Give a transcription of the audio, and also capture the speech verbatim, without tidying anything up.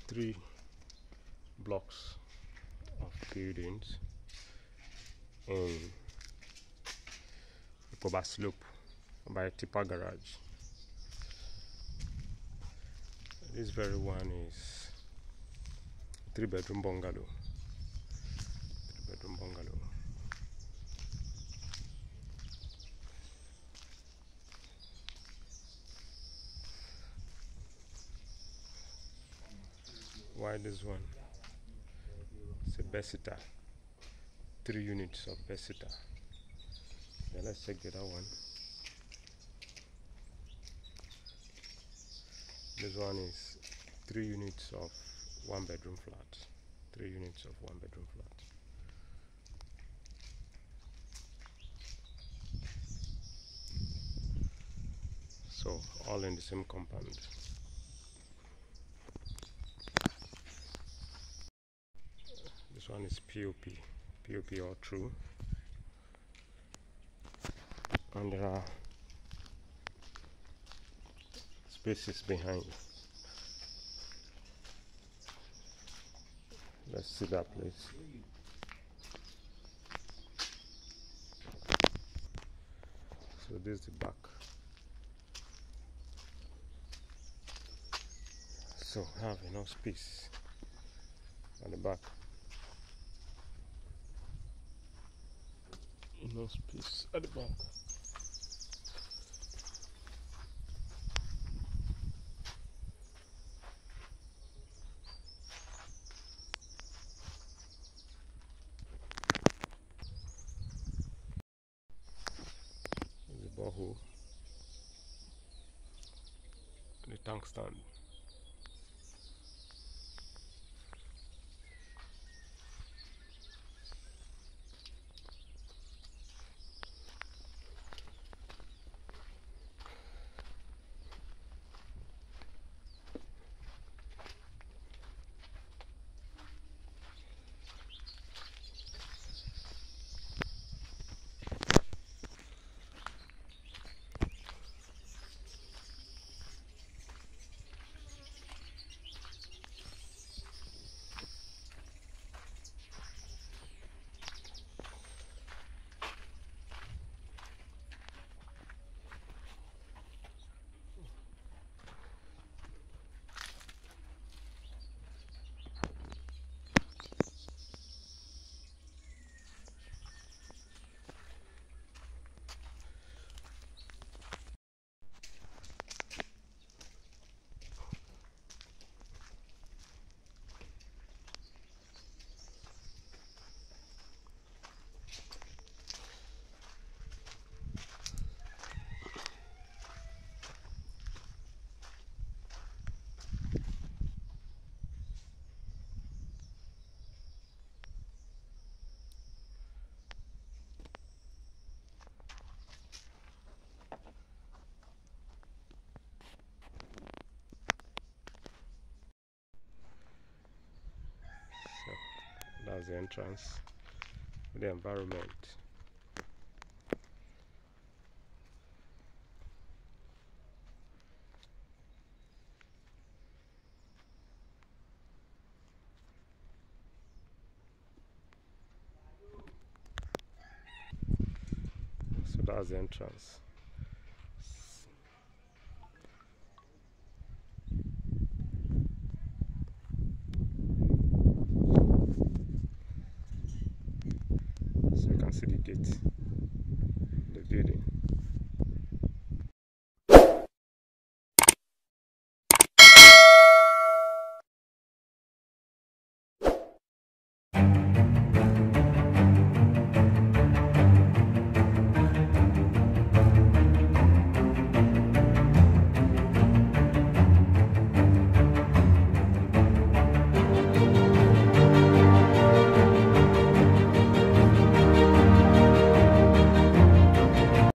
three blocks of buildings in Ikoba Slope by Tipper Garage. This very one is three bedroom bungalow. Three bedroom bungalow. Why this one? It's a Besita. Three units of Besita. Then let's check the other one. This one is three units of one bedroom flat. Three units of one bedroom flat. So all in the same compound. This one is P O P. P O P all through. And there are spaces behind. Let's see that place. So this is the back. So have enough space at the back. Enough space at the back. The borehole, the tank stand. That's the entrance, the environment. So that's the entrance. So you can see the gate, the building.